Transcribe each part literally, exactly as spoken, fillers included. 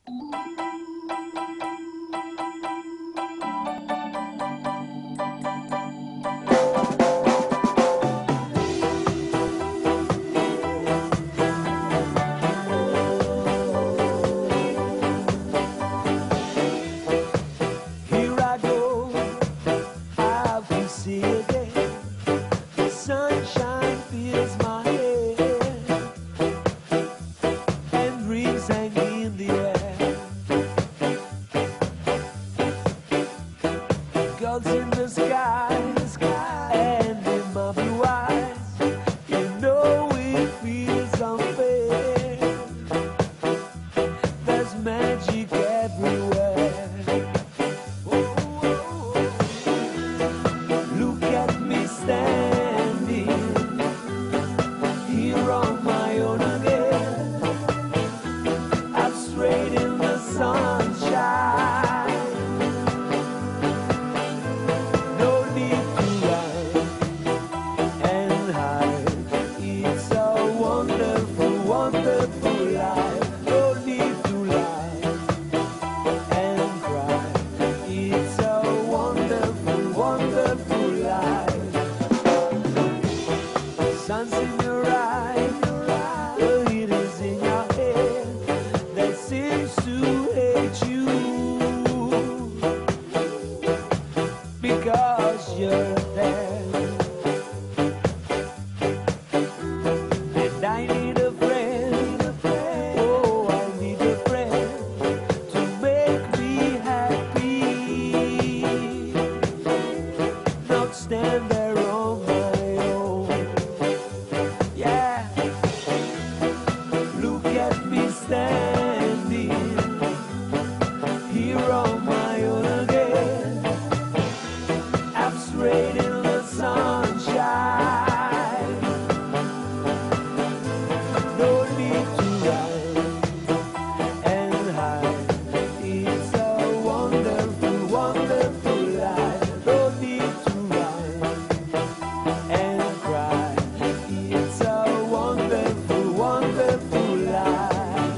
Here I go, I can see again. The sunshine fills my head, and dreams hang in the air. Gods in the sky, and in my blue eyes, you know it feels unfair. There's magic everywhere. Look at me standing here on my own again. I'm straight in the sunshine. No need to run and hide. It's a wonderful, wonderful life. No need to lie and cry. It's a wonderful, wonderful life. Sun's in your eyes, the heat is in your head that seems to hate you because you're there. And I need a friend, oh, I need a friend to make me happy, not stand there on my own. Yeah, look at me standing here on my own again. I'm straight in the sunshine. No need to run and hide. It's a wonderful, wonderful life. No need to run and cry. It's a wonderful, wonderful life.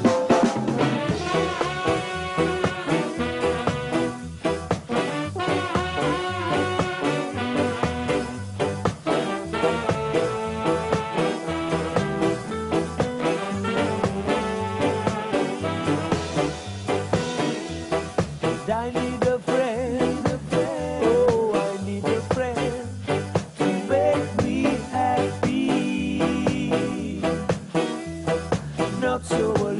And I need a friend, oh, I need a friend to make me happy, not so